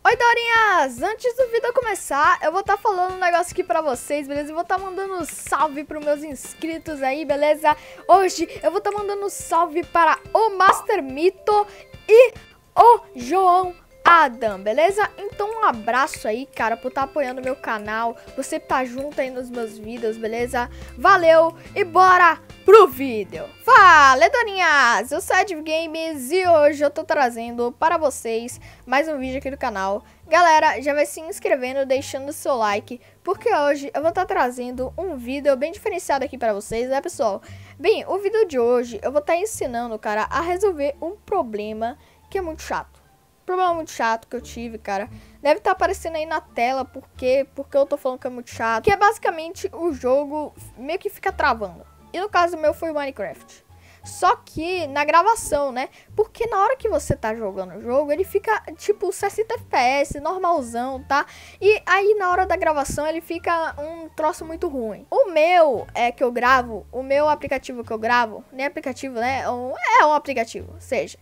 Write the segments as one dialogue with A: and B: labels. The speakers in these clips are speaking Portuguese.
A: Oi, Dorinhas! Antes do vídeo começar, eu vou estar falando um negócio aqui pra vocês, beleza? Eu vou estar mandando um salve pros meus inscritos aí, beleza? Hoje eu vou estar mandando um salve para o Master Mito e o João Adam, beleza? Então um abraço aí, cara, por estar apoiando meu canal, você tá junto aí nos meus vídeos, beleza? Valeu e bora pro vídeo! Fala, Dorinhas! Eu sou Ed Games e hoje eu tô trazendo para vocês mais um vídeo aqui do canal. Galera, já vai se inscrevendo, deixando o seu like, porque hoje eu vou estar trazendo um vídeo bem diferenciado aqui para vocês, né, pessoal? Bem, o vídeo de hoje eu vou estar ensinando, cara, a resolver um problema que é muito chato. Problema muito chato que eu tive, cara. Deve estar aparecendo aí na tela porque eu tô falando que é muito chato. Que é basicamente o jogo meio que fica travando. E no caso meu foi o Minecraft. Só que na gravação, né? Porque na hora que você tá jogando o jogo, ele fica tipo 60 FPS, normalzão, tá? E aí na hora da gravação ele fica um troço muito ruim. O meu que eu gravo, o meu aplicativo que eu gravo, nem aplicativo, né? É um aplicativo, ou seja,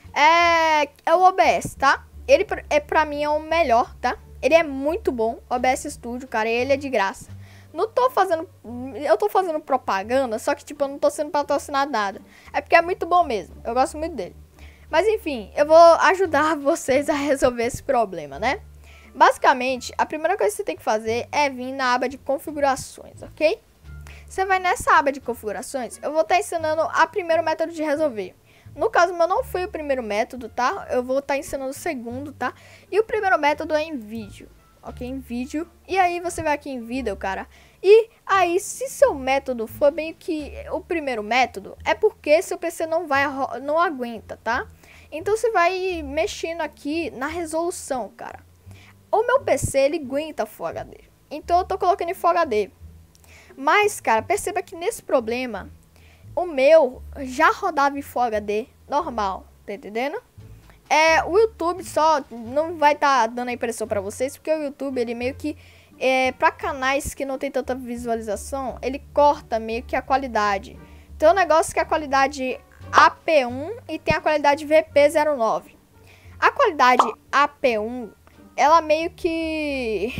A: é o OBS, tá? Ele pra mim é o melhor, tá? Ele é muito bom, OBS Studio, cara, e ele é de graça. Não tô fazendo, eu tô fazendo propaganda, só que tipo, eu não tô sendo patrocinado nada. É porque é muito bom mesmo, eu gosto muito dele. Mas enfim, eu vou ajudar vocês a resolver esse problema, né? Basicamente, a primeira coisa que você tem que fazer é vir na aba de configurações, ok? Você vai nessa aba de configurações, eu vou estar ensinando a primeiro método de resolver. No caso, meu não foi o primeiro método, tá? Eu vou estar ensinando o segundo, tá? E o primeiro método é em vídeo, ok? Em vídeo. E aí você vai aqui em vídeo, cara. E aí, se seu método for bem que o primeiro método, é porque seu PC não aguenta, tá? Então você vai mexendo aqui na resolução, cara. O meu PC, ele aguenta Full HD. Então eu tô colocando em Full HD. Mas, cara, perceba que nesse problema, o meu já rodava em Full HD normal, tá entendendo? O YouTube só não vai estar dando a impressão pra vocês, porque o YouTube, ele meio que, pra canais que não tem tanta visualização, ele corta meio que a qualidade. Tem um negócio que é a qualidade AP1 e tem a qualidade VP09. A qualidade AP1, ela meio que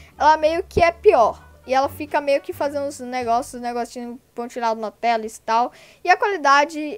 A: é pior. E ela fica meio que fazendo uns negocinhos pontilhados na tela e tal. E a qualidade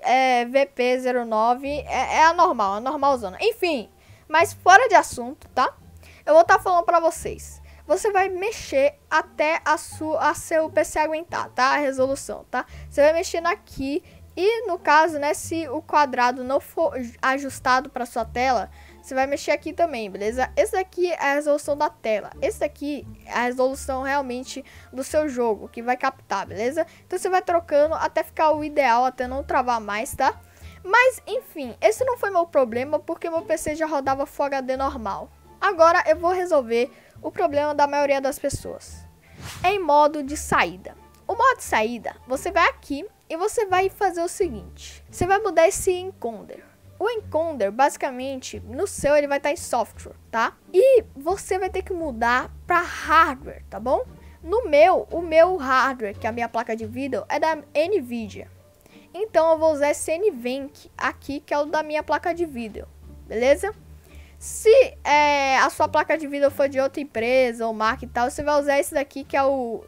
A: VP09 é a normal, a normalzona. Enfim, mas fora de assunto, tá? Eu vou estar falando pra vocês. Você vai mexer até seu PC aguentar, tá? A resolução, tá? Você vai mexendo aqui. E no caso, né, se o quadrado não for ajustado para sua tela, você vai mexer aqui também, beleza? Esse daqui é a resolução da tela. Esse daqui é a resolução realmente do seu jogo, que vai captar, beleza? Então você vai trocando até ficar o ideal, até não travar mais, tá? Mas, enfim, esse não foi meu problema, porque meu PC já rodava Full HD normal. Agora eu vou resolver o problema da maioria das pessoas. Em modo de saída. O modo de saída, você vai aqui e você vai fazer o seguinte. Você vai mudar esse encoder. O encoder, basicamente, no seu ele vai estar em software, tá? E você vai ter que mudar para hardware, tá bom? No o meu hardware, que é a minha placa de vídeo, é da Nvidia. Então eu vou usar esse NVENC aqui, que é o da minha placa de vídeo, beleza? Se a sua placa de vídeo for de outra empresa ou marca e tal, você vai usar esse daqui, que é o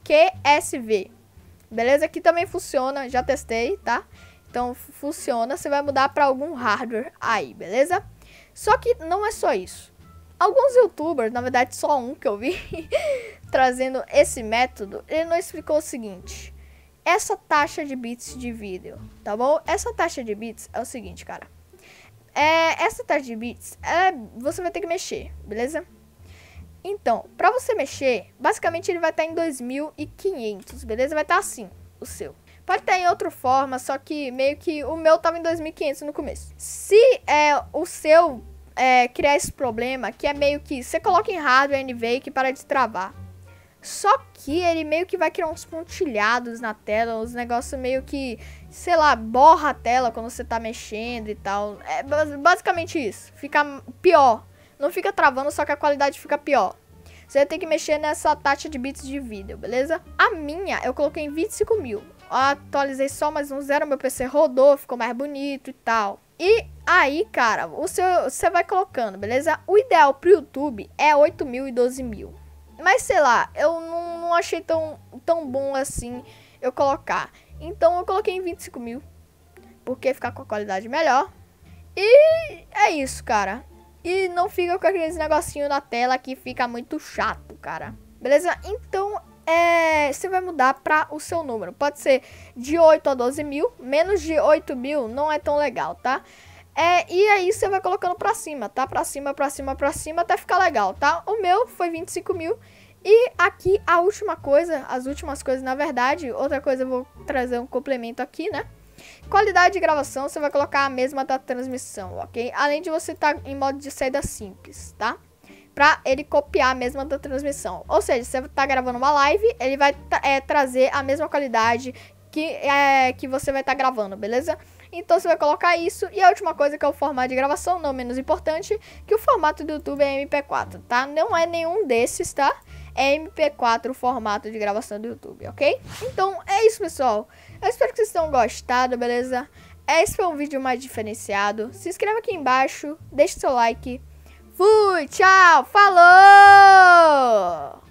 A: QSV. Beleza? Aqui também funciona, já testei, tá? Então funciona, você vai mudar para algum hardware aí, beleza? Só que não é só isso. Alguns youtubers, na verdade só um que eu vi, trazendo esse método, ele não explicou o seguinte. Essa taxa de bits de vídeo, tá bom? Essa taxa de bits é o seguinte, cara. Essa taxa de bits, você vai ter que mexer, beleza? Então, pra você mexer, basicamente ele vai estar em 2500, beleza? Vai estar assim, o seu. Pode estar em outra forma, só que meio que o meu tava em 2500 no começo. Se o seu criar esse problema, que é meio que você coloca em hardware NVENC para de travar. Só que ele meio que vai criar uns pontilhados na tela, uns negócios meio que, sei lá, borra a tela quando você tá mexendo e tal. É basicamente isso, fica pior. Não fica travando, só que a qualidade fica pior. Você vai ter que mexer nessa taxa de bits de vídeo, beleza? A minha, eu coloquei em 25 mil. Atualizei só mais um zero, meu PC rodou, ficou mais bonito e tal. E Aí, cara, você vai colocando, beleza? O ideal pro YouTube é 8 mil e 12 mil. Mas, sei lá, eu não achei tão bom assim eu colocar. Então, eu coloquei em 25 mil. Porque fica com a qualidade melhor. E é isso, cara. E não fica com aqueles negocinho na tela que fica muito chato, cara. Beleza? Então, você vai mudar para o seu número. Pode ser de 8 a 12 mil. Menos de 8 mil não é tão legal, tá? E aí você vai colocando pra cima, tá? Pra cima, pra cima, pra cima, até ficar legal, tá? O meu foi 25 mil. E aqui a última coisa, as últimas coisas na verdade, outra coisa eu vou trazer um complemento aqui, né? Qualidade de gravação, você vai colocar a mesma da transmissão, ok? Além de você estar em modo de saída simples, tá? Pra ele copiar a mesma da transmissão. Ou seja, você tá gravando uma live, ele vai trazer a mesma qualidade que você vai estar gravando, beleza? Então você vai colocar isso. E a última coisa que é o formato de gravação, não menos importante, que o formato do YouTube é MP4, tá? Não é nenhum desses, tá? É MP4 o formato de gravação do YouTube, ok? Então é isso, pessoal. Eu espero que vocês tenham gostado, beleza? Esse foi um vídeo mais diferenciado. Se inscreva aqui embaixo, deixe seu like. Fui, tchau, falou!